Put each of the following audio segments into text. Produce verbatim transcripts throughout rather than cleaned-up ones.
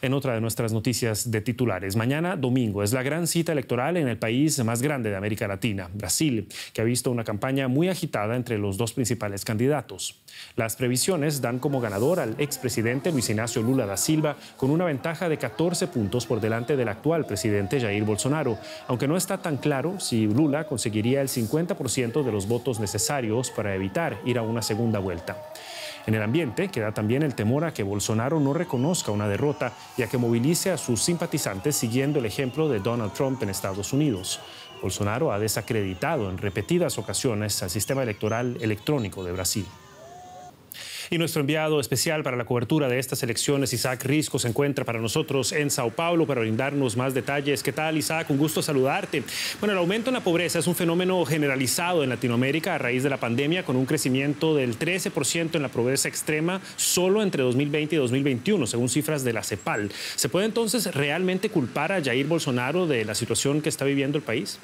En otra de nuestras noticias de titulares, mañana domingo es la gran cita electoral en el país más grande de América Latina, Brasil, que ha visto una campaña muy agitada entre los dos principales candidatos. Las previsiones dan como ganador al expresidente Luis Ignacio Lula da Silva con una ventaja de catorce puntos por delante del actual presidente Jair Bolsonaro, aunque no está tan claro si Lula conseguiría el cincuenta por ciento de los votos necesarios para evitar ir a una segunda vuelta. En el ambiente queda también el temor a que Bolsonaro no reconozca una derrota y a que movilice a sus simpatizantes siguiendo el ejemplo de Donald Trump en Estados Unidos. Bolsonaro ha desacreditado en repetidas ocasiones al sistema electoral electrónico de Brasil. Y nuestro enviado especial para la cobertura de estas elecciones, Isaac Risco, se encuentra para nosotros en Sao Paulo para brindarnos más detalles. ¿Qué tal, Isaac? Un gusto saludarte. Bueno, el aumento en la pobreza es un fenómeno generalizado en Latinoamérica a raíz de la pandemia, con un crecimiento del trece por ciento en la pobreza extrema solo entre dos mil veinte y dos mil veintiuno, según cifras de la CEPAL. ¿Se puede entonces realmente culpar a Jair Bolsonaro de la situación que está viviendo el país?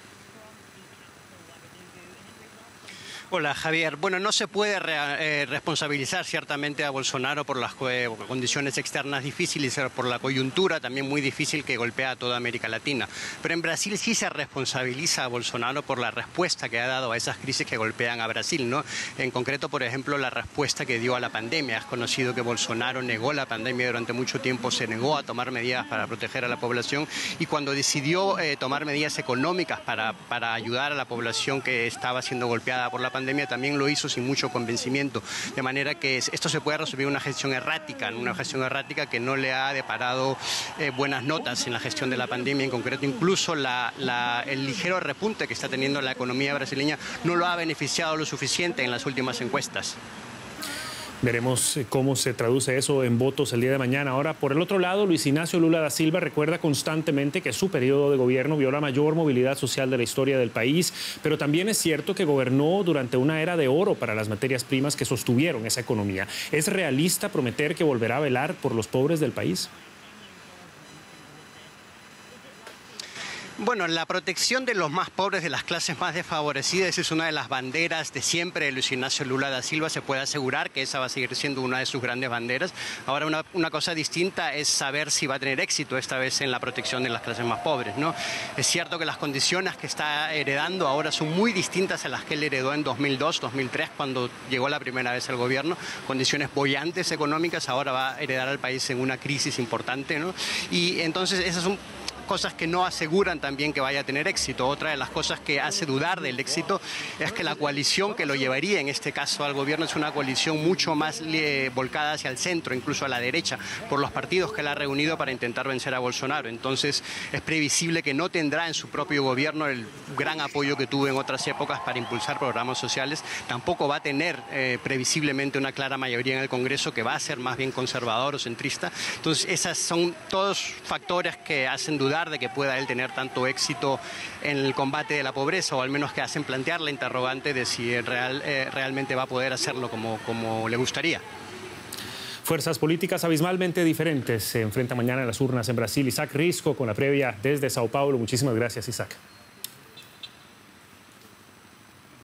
Hola, Javier. Bueno, no se puede re, eh, responsabilizar ciertamente a Bolsonaro por las eh, condiciones externas difíciles, por la coyuntura también muy difícil que golpea a toda América Latina. Pero en Brasil sí se responsabiliza a Bolsonaro por la respuesta que ha dado a esas crisis que golpean a Brasil, ¿no? En concreto, por ejemplo, la respuesta que dio a la pandemia. Es conocido que Bolsonaro negó la pandemia durante mucho tiempo, se negó a tomar medidas para proteger a la población, y cuando decidió eh, tomar medidas económicas para, para ayudar a la población que estaba siendo golpeada por la pandemia, también lo hizo sin mucho convencimiento, de manera que esto se puede resumir en una gestión errática, una gestión errática que no le ha deparado eh, buenas notas en la gestión de la pandemia. En concreto, incluso la, la, el ligero repunte que está teniendo la economía brasileña no lo ha beneficiado lo suficiente en las últimas encuestas. Veremos cómo se traduce eso en votos el día de mañana. Ahora, por el otro lado, Luis Ignacio Lula da Silva recuerda constantemente que su periodo de gobierno vio la mayor movilidad social de la historia del país, pero también es cierto que gobernó durante una era de oro para las materias primas que sostuvieron esa economía. ¿Es realista prometer que volverá a velar por los pobres del país? Bueno, la protección de los más pobres, de las clases más desfavorecidas, es una de las banderas de siempre de Luis Ignacio Lula da Silva. Se puede asegurar que esa va a seguir siendo una de sus grandes banderas. Ahora, una, una cosa distinta es saber si va a tener éxito esta vez en la protección de las clases más pobres, ¿no? Es cierto que las condiciones que está heredando ahora son muy distintas a las que él heredó en dos mil dos, dos mil tres, cuando llegó la primera vez al gobierno. Condiciones bollantes económicas, ahora va a heredar al país en una crisis importante, ¿no? Y entonces esas son cosas que no aseguran también que vaya a tener éxito. Otra de las cosas que hace dudar del éxito es que la coalición que lo llevaría en este caso al gobierno es una coalición mucho más eh, volcada hacia el centro, incluso a la derecha, por los partidos que él ha reunido para intentar vencer a Bolsonaro. Entonces es previsible que no tendrá en su propio gobierno el gran apoyo que tuvo en otras épocas para impulsar programas sociales. Tampoco va a tener eh, previsiblemente una clara mayoría en el Congreso, que va a ser más bien conservador o centrista. Entonces esos son todos factores que hacen dudar de que pueda él tener tanto éxito en el combate de la pobreza, o al menos que hacen plantear la interrogante de si real, eh, realmente va a poder hacerlo como, como le gustaría. Fuerzas políticas abismalmente diferentes se enfrentan mañana en las urnas en Brasil. Isaac Risco con la previa desde Sao Paulo. Muchísimas gracias, Isaac.